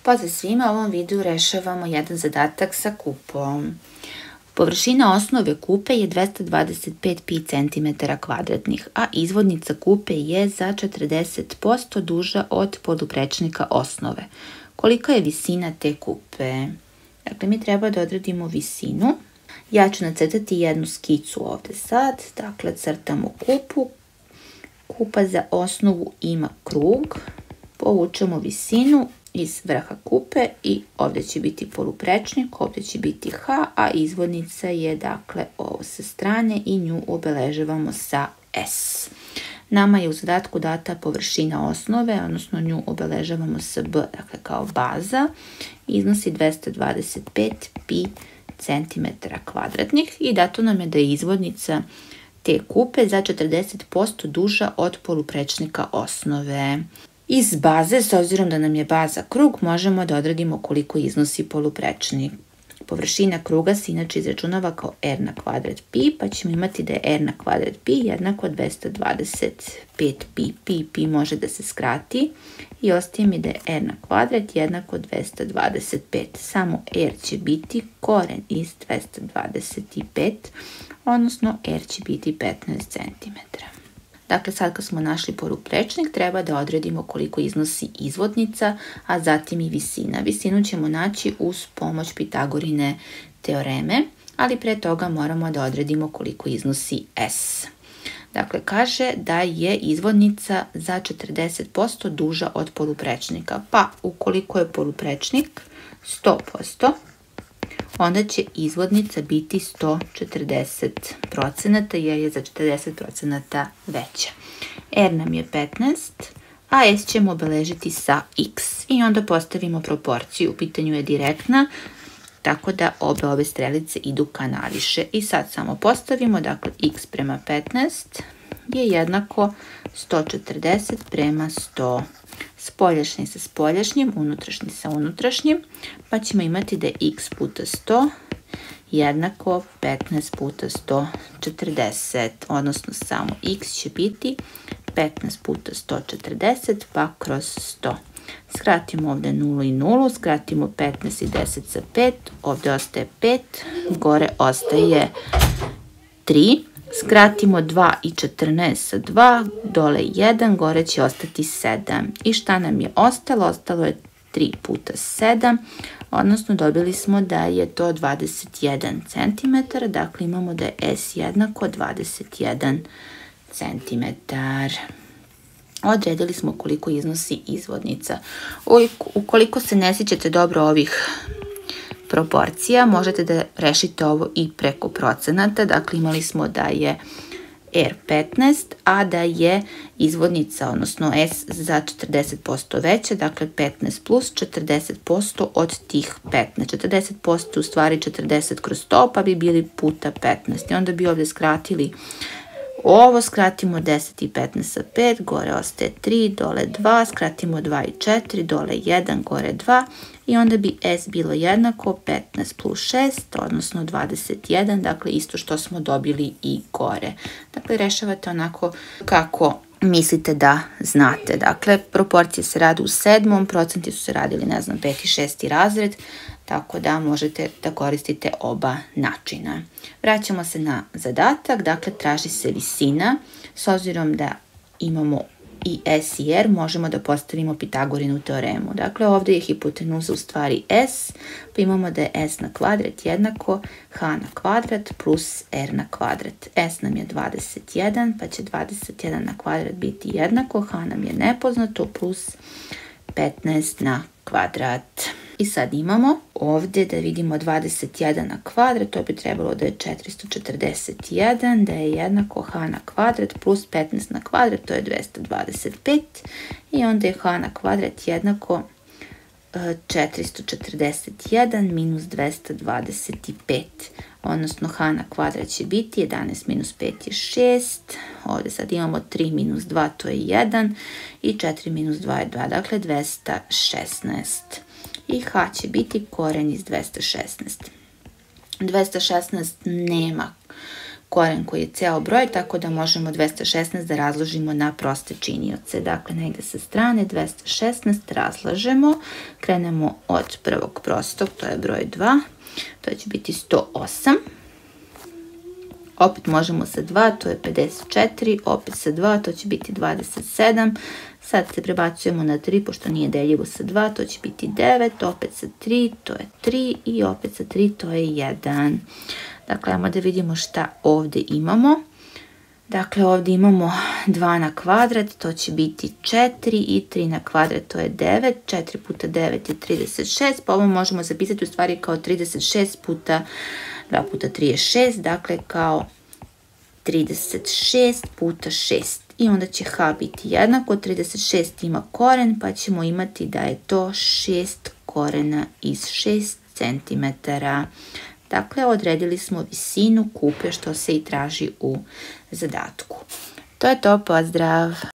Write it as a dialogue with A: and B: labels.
A: Pozdrav svima, u ovom videu rešavamo jedan zadatak sa kupom. Površina osnove kupe je 225 pi cm², a izvodnica kupe je za 40% duža od poluprečnika osnove. Kolika je visina te kupe? Dakle, mi treba da odredimo visinu. Ja ću nacrtati jednu skicu ovde sad. Dakle, crtamo kupu. Kupa za osnovu ima krug. Povučemo visinu iz vrha kupe i ovdje će biti poluprečnik, ovdje će biti H, a izvodnica je dakle ovo sa strane i nju obeležavamo sa S. Nama je u zadatku data površina osnove, odnosno nju obeležavamo sa B, dakle kao baza, iznosi 225 pi cm² i dato nam je da je izvodnica te kupe za 40% duža od poluprečnika osnove. Iz baze, s obzirom da nam je baza krug, možemo da odredimo koliko iznosi poluprečnik. Površina kruga se inače izračunava kao r² pi, pa ćemo imati da je r² pi jednako 225 pi. Pi može da se skrati i ostaje mi da je r² jednako 225. Samo r će biti koren iz 225, odnosno r će biti 15 cm. Dakle, sad kad smo našli poluprečnik, treba da odredimo koliko iznosi izvodnica, a zatim i visina. Visinu ćemo naći uz pomoć Pitagorine teoreme, ali pre toga moramo da odredimo koliko iznosi S. Dakle, kaže da je izvodnica za 40% duža od poluprečnika, pa ukoliko je poluprečnik 100%, onda će izvodnica biti 140% jer je za 40% veća. R nam je 15, a S ćemo obeležiti sa X i onda postavimo proporciju. U pitanju je direktna, tako da ove strelice idu ka naviše. I sad samo postavimo, dakle X prema 15 je jednako 140 prema 100. Spoljašnji sa spoljašnjim, unutrašnji sa unutrašnjim, pa ćemo imati da je x puta 100 jednako 15 puta 140, odnosno samo x će biti 15 puta 140 pa kroz 100. Skratimo ovde 0 i 0, skratimo 15 i 10 sa 5, ovde ostaje 5, gore ostaje 3. Skratimo 2 i 14 sa 2, dole 1, gore će ostati 7. I šta nam je ostalo? Ostalo je 3 puta 7, odnosno dobili smo da je to 21 cm, dakle imamo da je S jednako 21 cm. Odredili smo koliko iznosi izvodnica. Ukoliko se ne sjećate dobro ovih proporcija, možete da rešite ovo i preko procenata. Dakle, imali smo da je R 15, a da je izvodnica, odnosno S, za 40% veća, dakle 15 plus 40% od tih 15. 40% u stvari 40 kroz 100, pa bi bili puta 15. I onda bi ovdje skratili ovo, skratimo 10 i 15 sa 5, gore ostaje 3, dole 2, skratimo 2 i 4, dole 1, gore 2 i onda bi S bilo jednako 15 plus 6, odnosno 21, dakle isto što smo dobili i gore. Dakle, rešavate onako kako mislite da znate. Dakle, proporcije se rade u 7. procenti su se radili, ne znam, 5. i 6. razred, tako da možete da koristite oba načina. Vraćamo se na zadatak, dakle traži se visina. S obzirom da imamo i S i R, možemo da postavimo Pitagorinu teoremu. Dakle, ovdje je hipotenuza u stvari S, pa imamo da je S na kvadrat jednako H na kvadrat plus R na kvadrat. S nam je 21, pa će 21 na kvadrat biti jednako, H nam je nepoznato, plus 15 na kvadrat. I sad imamo ovdje da vidimo 21 na kvadrat, to bi trebalo da je 441, da je jednako H na kvadrat plus 15 na kvadrat, to je 225 i onda je H na kvadrat jednako 441 minus 225, odnosno H na kvadrat će biti 11 minus 5 je 6, ovdje sad imamo 3 minus 2, to je 1 i 4 minus 2 je 2, dakle 216. I H će biti koren iz 216. 216 nema koren koji je ceo broj, tako da možemo 216 da razložimo na proste činioce. Dakle, negde sa strane 216 razlažemo, krenemo od prvog prostog, to je broj 2, to će biti 108. Opet možemo sa 2, to je 54, opet sa 2, to će biti 27. Sad se prebacujemo na 3, pošto nije deljivo sa 2, to će biti 9, opet sa 3, to je 3 i opet sa 3, to je 1. Dakle, ajmo da vidimo šta ovde imamo. Dakle, ovde imamo 2 na kvadrat, to će biti 4 i 3 na kvadrat, to je 9. 4 puta 9 je 36, pa ovo možemo zapisati u stvari kao 36 puta 2 puta 3 je 6, dakle kao 36 puta 6. I onda će h biti jednako, 36 ima koren, pa ćemo imati da je to 6 korena iz 6 cm. Dakle, odredili smo visinu kupe što se i traži u zadatku. To je to, pozdrav!